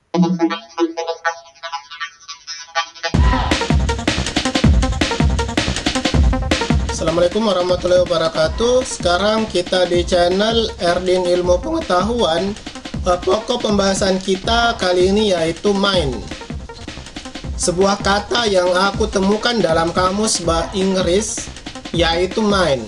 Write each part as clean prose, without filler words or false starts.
Assalamualaikum warahmatullahi wabarakatuh. Sekarang kita di channel Erdin Ilmu Pengetahuan. Pokok pembahasan kita kali ini yaitu mind. Sebuah kata yang aku temukan dalam kamus bahasa Inggris yaitu mind.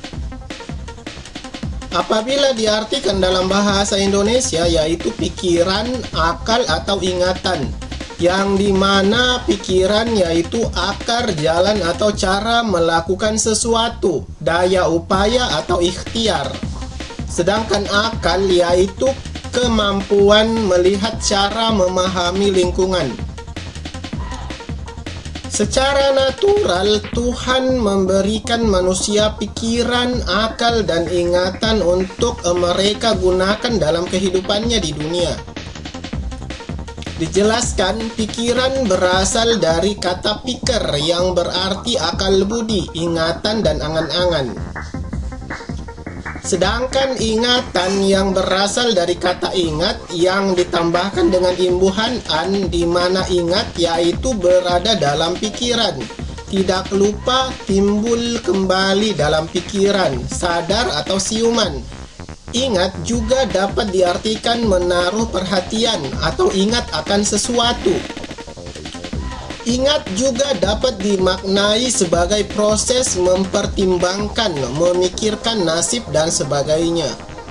Apabila diartikan dalam bahasa Indonesia yaitu pikiran, akal atau ingatan, yang dimana pikiran yaitu akar, jalan atau cara melakukan sesuatu, daya upaya atau ikhtiar. Sedangkan akal yaitu kemampuan melihat cara memahami lingkungan. Secara natural, Tuhan memberikan manusia pikiran, akal, dan ingatan untuk mereka gunakan dalam kehidupannya di dunia. Dijelaskan, pikiran berasal dari kata pikir yang berarti akal budi, ingatan, dan angan-angan. Sedangkan ingatan yang berasal dari kata ingat yang ditambahkan dengan imbuhan an, di mana ingat yaitu berada dalam pikiran, tidak lupa, timbul kembali dalam pikiran, sadar atau siuman. Ingat juga dapat diartikan menaruh perhatian atau ingat akan sesuatu. Ingat juga dapat dimaknai sebagai proses mempertimbangkan, memikirkan nasib dan sebagainya.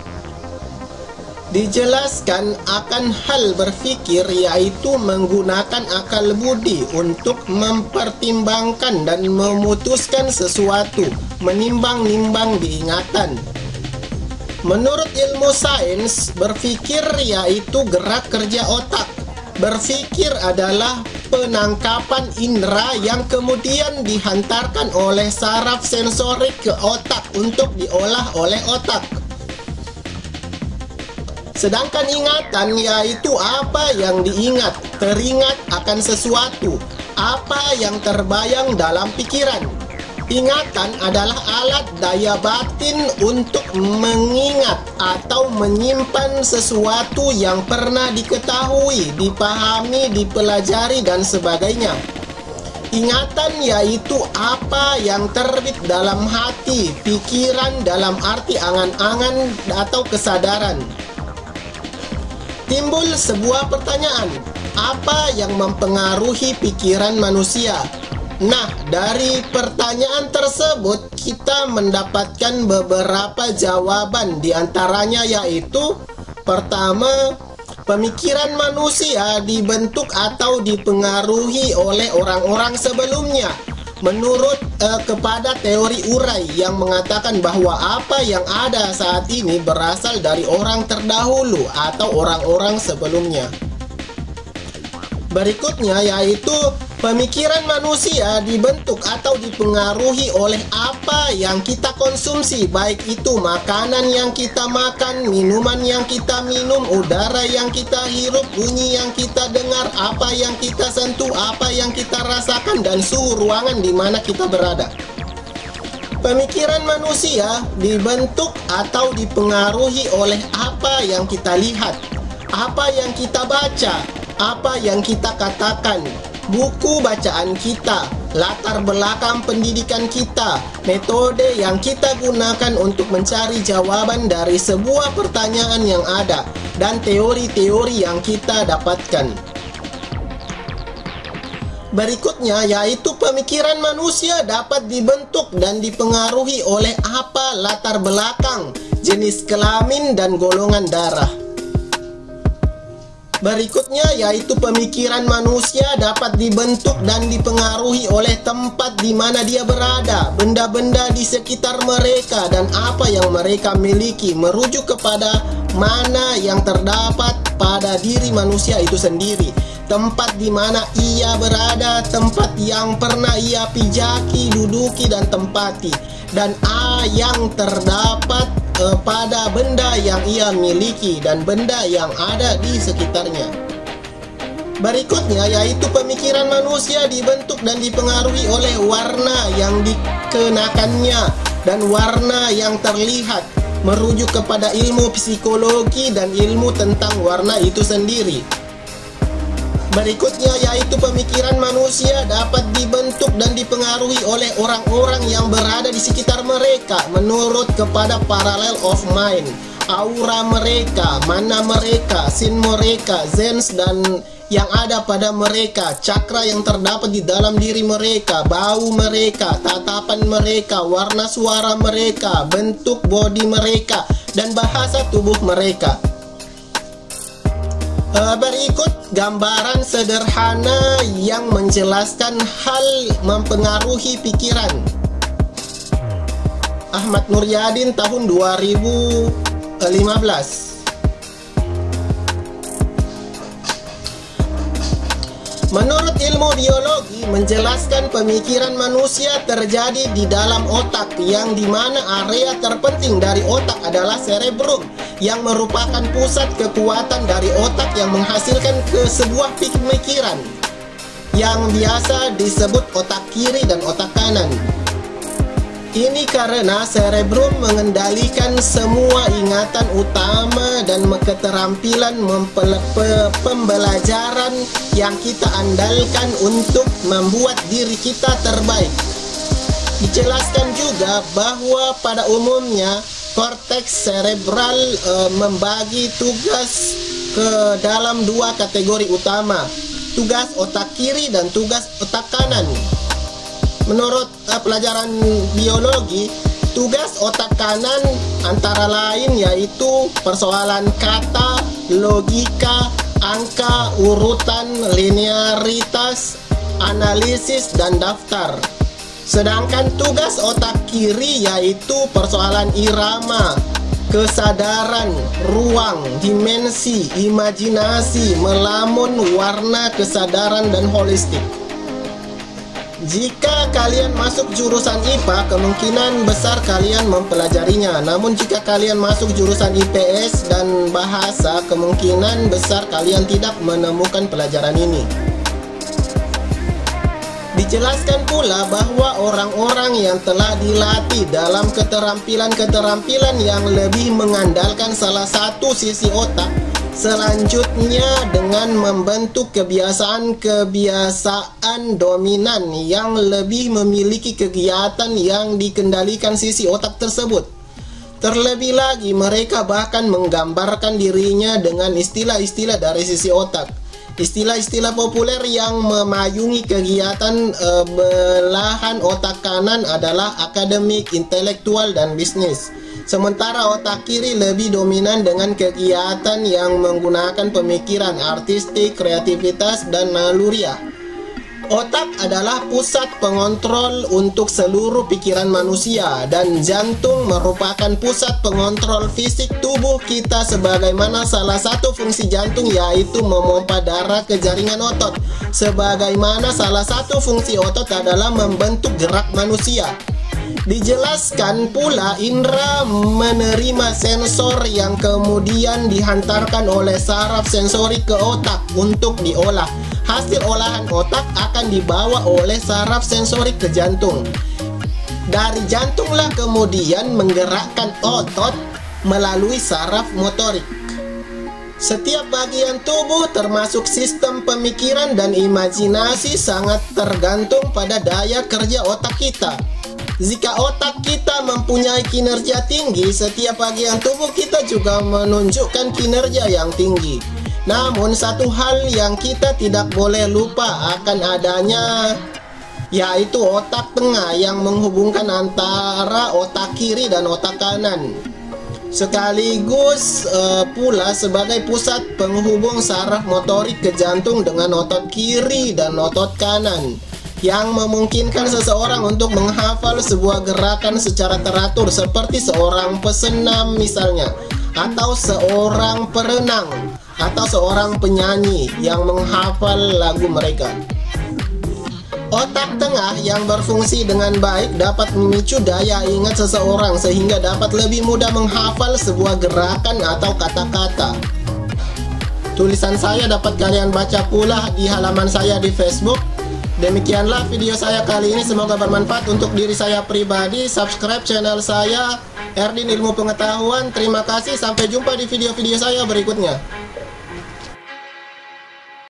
Dijelaskan akan hal berpikir yaitu menggunakan akal budi untuk mempertimbangkan dan memutuskan sesuatu, menimbang-nimbang diingatan. Menurut ilmu sains, berpikir yaitu gerak kerja otak. Berpikir adalah penangkapan indera yang kemudian dihantarkan oleh saraf sensorik ke otak untuk diolah oleh otak. Sedangkan ingatan yaitu apa yang diingat, teringat akan sesuatu, apa yang terbayang dalam pikiran. Ingatan adalah alat daya batin untuk mengingat atau menyimpan sesuatu yang pernah diketahui, dipahami, dipelajari, dan sebagainya. Ingatan yaitu apa yang terbit dalam hati, pikiran dalam arti angan-angan atau kesadaran. Timbul sebuah pertanyaan, apa yang mempengaruhi pikiran manusia? Nah, dari pertanyaan tersebut kita mendapatkan beberapa jawaban, diantaranya yaitu pertama, pemikiran manusia dibentuk atau dipengaruhi oleh orang-orang sebelumnya. Menurut kepada teori urai yang mengatakan bahwa apa yang ada saat ini berasal dari orang terdahulu atau orang-orang sebelumnya. Berikutnya yaitu pemikiran manusia dibentuk atau dipengaruhi oleh apa yang kita konsumsi, baik itu makanan yang kita makan, minuman yang kita minum, udara yang kita hirup, bunyi yang kita dengar, apa yang kita sentuh, apa yang kita rasakan, dan suhu ruangan di mana kita berada. Pemikiran manusia dibentuk atau dipengaruhi oleh apa yang kita lihat, apa yang kita baca, apa yang kita katakan, buku bacaan kita, latar belakang pendidikan kita, metode yang kita gunakan untuk mencari jawaban dari sebuah pertanyaan yang ada, dan teori-teori yang kita dapatkan. Berikutnya yaitu pemikiran manusia dapat dibentuk dan dipengaruhi oleh apa latar belakang, jenis kelamin, dan golongan darah. Berikutnya yaitu pemikiran manusia dapat dibentuk dan dipengaruhi oleh tempat di mana dia berada, benda-benda di sekitar mereka, dan apa yang mereka miliki, merujuk kepada mana yang terdapat pada diri manusia itu sendiri, tempat di mana ia berada, tempat yang pernah ia pijaki, duduki, dan tempati, dan yang terdapat pada benda yang ia miliki dan benda yang ada di sekitarnya. Berikutnya yaitu pemikiran manusia dibentuk dan dipengaruhi oleh warna yang dikenakannya dan warna yang terlihat, merujuk kepada ilmu psikologi dan ilmu tentang warna itu sendiri. Berikutnya yaitu pemikiran manusia dapat dibentuk dan dipengaruhi oleh orang-orang yang berada di sekitar mereka menurut kepada parallel of mind, aura mereka, mana mereka, sin mereka, zens dan yang ada pada mereka, cakra yang terdapat di dalam diri mereka, bau mereka, tatapan mereka, warna suara mereka, bentuk bodi mereka, dan bahasa tubuh mereka. Berikut gambaran sederhana yang menjelaskan hal mempengaruhi pikiran. Ahmad Nuryadin tahun 2015. Menurut ilmu biologi menjelaskan pemikiran manusia terjadi di dalam otak, yang dimana area terpenting dari otak adalah cerebrum, yang merupakan pusat kekuatan dari otak yang menghasilkan ke sebuah pemikiran yang biasa disebut otak kiri dan otak kanan. Ini karena cerebrum mengendalikan semua ingatan utama dan keterampilan pembelajaran yang kita andalkan untuk membuat diri kita terbaik. Dijelaskan juga bahwa pada umumnya korteks cerebral membagi tugas ke dalam dua kategori utama, tugas otak kiri dan tugas otak kanan. Menurut pelajaran biologi, tugas otak kanan antara lain yaitu persoalan kata, logika, angka, urutan, linearitas, analisis, dan daftar. Sedangkan tugas otak kiri yaitu persoalan irama, kesadaran, ruang, dimensi, imajinasi, melamun, warna, kesadaran, dan holistik. Jika kalian masuk jurusan IPA, kemungkinan besar kalian mempelajarinya. Namun jika kalian masuk jurusan IPS dan bahasa, kemungkinan besar kalian tidak menemukan pelajaran ini. Dijelaskan pula bahwa orang-orang yang telah dilatih dalam keterampilan-keterampilan yang lebih mengandalkan salah satu sisi otak, selanjutnya dengan membentuk kebiasaan-kebiasaan dominan yang lebih memiliki kegiatan yang dikendalikan sisi otak tersebut. Terlebih lagi, mereka bahkan menggambarkan dirinya dengan istilah-istilah dari sisi otak. Istilah-istilah populer yang memayungi kegiatan belahan otak kanan adalah akademik, intelektual, dan bisnis. Sementara otak kiri lebih dominan dengan kegiatan yang menggunakan pemikiran, artistik, kreativitas, dan naluriah. Otak adalah pusat pengontrol untuk seluruh pikiran manusia, dan jantung merupakan pusat pengontrol fisik tubuh kita, sebagaimana salah satu fungsi jantung yaitu memompa darah ke jaringan otot, sebagaimana salah satu fungsi otot adalah membentuk gerak manusia. Dijelaskan pula indera menerima sensor yang kemudian dihantarkan oleh saraf sensori ke otak untuk diolah. Hasil olahan otak akan dibawa oleh saraf sensori ke jantung. Dari jantunglah kemudian menggerakkan otot melalui saraf motorik. Setiap bagian tubuh termasuk sistem pemikiran dan imajinasi sangat tergantung pada daya kerja otak kita. Jika otak kita mempunyai kinerja tinggi, setiap bagian tubuh kita juga menunjukkan kinerja yang tinggi. Namun satu hal yang kita tidak boleh lupa akan adanya, yaitu otak tengah yang menghubungkan antara otak kiri dan otak kanan, sekaligus pula sebagai pusat penghubung saraf motorik ke jantung dengan otot kiri dan otot kanan, yang memungkinkan seseorang untuk menghafal sebuah gerakan secara teratur, seperti seorang pesenam misalnya, atau seorang perenang, atau seorang penyanyi yang menghafal lagu mereka. Otak tengah yang berfungsi dengan baik dapat memicu daya ingat seseorang sehingga dapat lebih mudah menghafal sebuah gerakan atau kata-kata. Tulisan saya dapat kalian baca pula di halaman saya di Facebook. Demikianlah video saya kali ini, semoga bermanfaat untuk diri saya pribadi. Subscribe channel saya, Erdin Ilmu Pengetahuan. Terima kasih, sampai jumpa di video-video saya berikutnya.